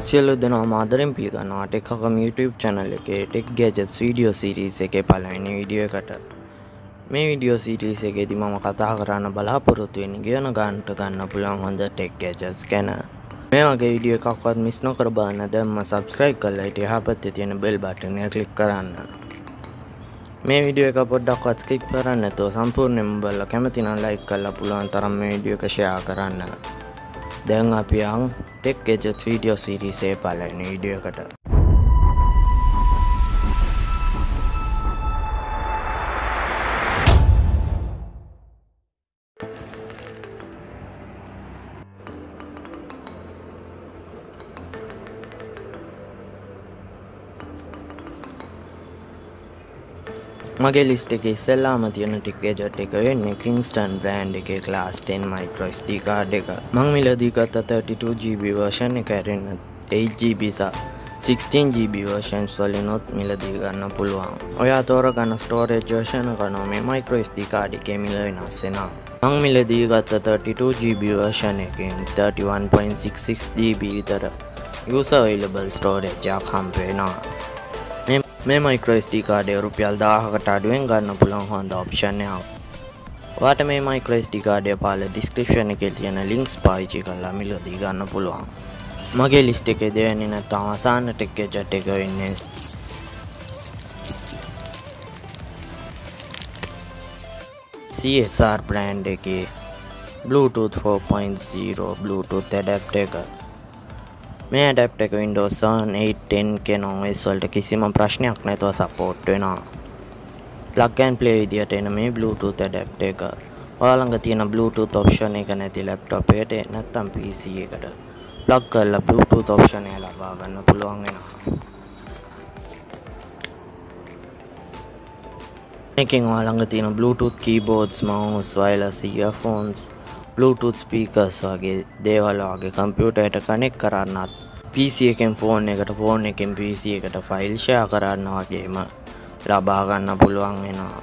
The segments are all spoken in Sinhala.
සියලු දෙනාම ආදරෙන් පිළිගන්නවා Haqam YouTube channel එකේ Tech Gadgets video series එකේ පළවෙනි වීඩියෝ එකට. මේ වීඩියෝ series එකේදී මම කතා කරන්න බලාපොරොත්තු වෙන්නේ ගෙන ගන්න පුළුවන් හොඳ Tech Gadgets ගැන. මේ වගේ වීඩියෝ එකක්වත් මිස් නොකර බලන්න දැන්ම subscribe කරලා හිටිය යහපැත්තේ තියෙන bell button එක click කරන්න. මේ වීඩියෝ එක පොඩ්ඩක්වත් skip කරන්න නැතුව සම්පූර්ණයෙන්ම බලලා කැමති නම් like කරලා පුළුවන් තරම් මේ වීඩියෝ එක share කරන්න. දැන් අපි යන් Tech Gadgets video series එකේ පළවෙනි වීඩියෝ එකට. මගේ ලිස්ට් එකේ ඉස්සෙල්ලාම තියෙන ටික ගැජට් එක වෙන්නේ Kingston brand එකේ class 10 MicroSD card එක. මම මිලදී ගත්ත 32GB version එක ඇරෙන්න 8GB සහ 16GB versions වලිනුත් මිලදී ගන්න පුළුවන්. ඔයා තෝරගන්න storage version එක නම් මේ MicroSD card එකේ මිල වෙනස් වෙනවා. මම මිලදී ගත්ත 32GB version එකෙන් 31.66GB විතර user available storage එකක් හම්බ වෙනවා. මේ MicroSD card එක රුපියල් 1000කට අඩුවෙන් ගන්න පුළුවන් හොඳ option එකක්. ඔයාට මේ MicroSD card එක පාල description එකේ තියෙන links පාවිච්චි කරලා මිලදී ගන්න පුළුවන්. මගේ list එකේ දෙවෙනි නැත්නම් අවසාන Tech Gadget එක වෙන්නේ CSR brand එකේ Bluetooth 4.0 Bluetooth adapter එක. මේ adapter එක Windows 7, 8, 10 කියන OS වලට කිසිම ප්‍රශ්නයක් නැතුව support වෙනවා. Plug and play විදියට එන මේ Bluetooth adapter එක ඔයාලා ළඟ තියෙන Bluetooth option එක නැති laptop එකට නැත්නම් PC එකට plug කරලා Bluetooth option එක ලබා ගන්න පුළුවන් වෙනවා. මේකෙන් ඔයාලා ළඟ තියෙන Bluetooth keyboards, mouse, wireless earphones, Bluetooth speakers වගේ දේවල් වගේ computer එකට connect කරන්නත් PC එකෙන් phone එකට phone එකෙන් PC එකට file share කරන්න වගේම ලබා ගන්න පුළුවන් වෙනවා.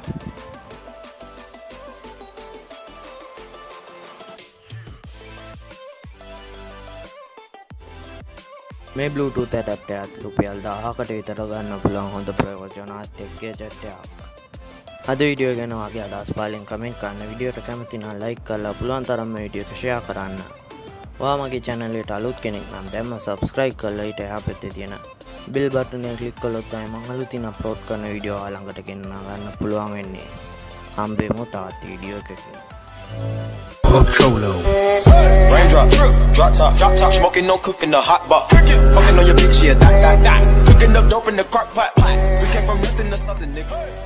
මේ Bluetooth adapter එකත් රුපියල් 1000කට විතර ගන්න පුළුවන් හොඳ ප්‍රයෝජනවත් Tech Gadget එකක්. අද වීඩියෝ ගැන වගේ අදහස් පාලෙන් කමෙන්ට් කරන්න. වීඩියෝට කැමති නම් like කරලා පුළුවන් තරම් මේ වීඩියෝ එක share කරන්න. ඔයා මගේ channel එකට අලුත් කෙනෙක් නම් දැන්ම subscribe කරලා ඊට එහා පැත්තේ තියෙන bell button එක click කළොත් තමයි මම අලුතින් upload කරන වීඩියෝ ඔයා ළඟට ගෙන්න ගන්න පුළුවන් වෙන්නේ. හම්බෙමු තවත් වීඩියෝ එකකින්. Cholo. Raindrop, drop top, smoking, no cooking, the hot pot. Fucking on your bitch, yeah, that. Cooking up dope in the crock pot. We came from nothing to something, nigga.